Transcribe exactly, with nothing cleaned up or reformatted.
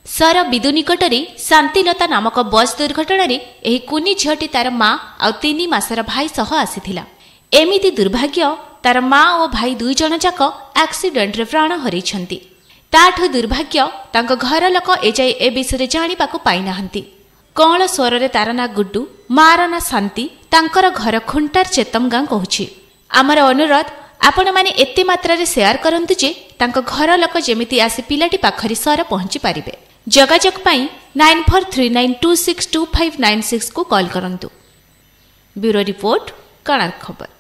Sir Bidu निकट में शांतिलता नामक बस दुर्घटना रे कुनी झीटी तार माँ आ तीन मासर भाई सह आसीथिला। एमिति दुर्भाग्य तार माँ और भाई दुई जन जाक एक्सीडेंट रे प्राण हरैछंती। ताठु दुर्भाग्य तांको घर लोक एजाई ए विषय जानिबा को पाई नाहंती। कौन स्वर रे तार ना गुड्डू मार ना शांति तांकर घर खुंटार चेतम गाँ कहूछि। आमर अनुरोध आपण माने एते मात्रा रे शेयर करंतु जे तांको घर लोक जेमिति आसी पिलाटी पाखरी सर पहुंची पारिबे। जोगाजोग पाई nine four three nine two six two five nine six को कॉल करंतु। ब्यूरो रिपोर्ट कणार खबर।